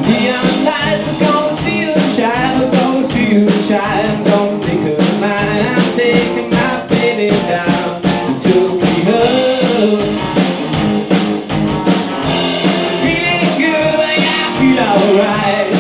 Neon lights, I'm gonna see them shine, I'm gonna see them shine, gonna make her mine. I'm taking my baby down to Tokyo. Feeling good, but I feel alright.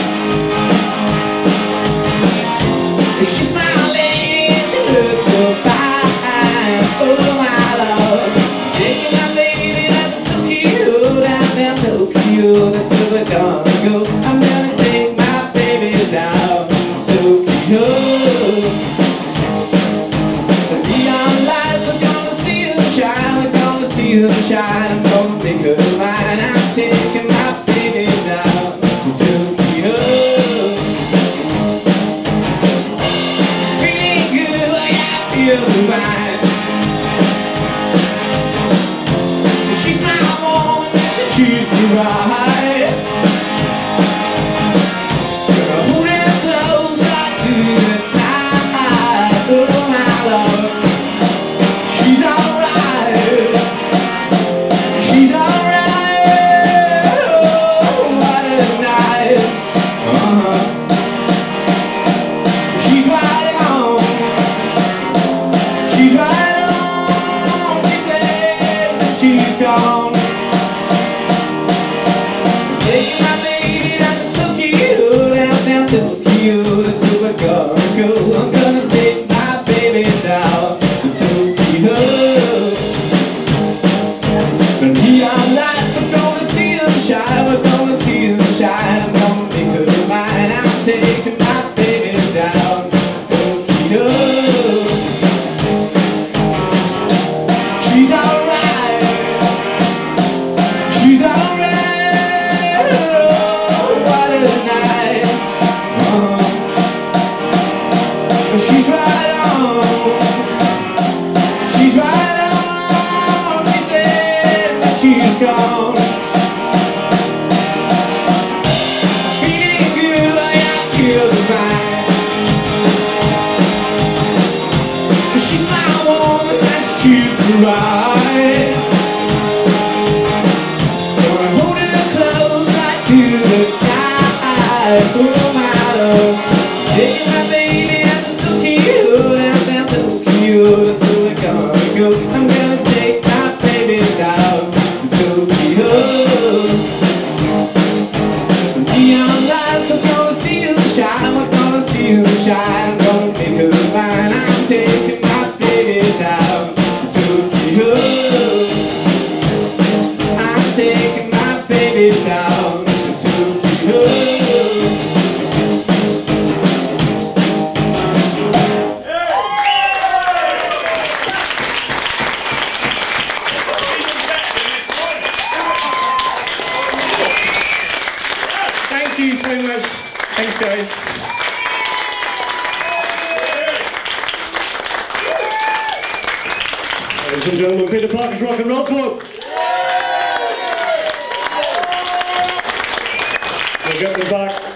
She smiling, she looks so fine. Oh my love, taking my baby down to Tokyo, downtown Tokyo. That's where we're gonna go. I'm gonna take my baby down to Tokyo. The neon lights, I'm gonna see them shine, we're gonna see them shine. I'm gonna make her mine. I'm taking my baby down to Tokyo. She's my woman, she chooses me right. Gonna hold her close right through the night. Oh my love, she's alright. She's alright. Oh, what a night. She's right on. She's right on, she said that she's gone. Taking my baby down to Tokyo, downtown Tokyo. That's where we're gonna go. I'm gonna take my baby down to Tokyo. The neon lights, I'm gonna see them shine, we're gonna see them shine. I'm gonna make her mine. I'm taking my baby down to Tokyo. She's alright. She's alright. Oh, what a night. She's right on. She's right on. She said that she's gone. Feeling good while I feel the right. She's my woman and she chooses me right. Gonna hold her close right through the night. Oh my love, taking my baby out to Tokyo, downtown Tokyo. That's where we're gonna go. I'm gonna take my baby down to Tokyo. The neon lights, I'm gonna see them shine, we're gonna see them shine. I'm gonna make her mine. I'm taking my baby down to Tokyo. I'm taking my baby down to Tokyo. Thank you so much. Thanks, guys. Ladies and gentlemen, Peter Parker's Rock and Roll Club. We'll get them back.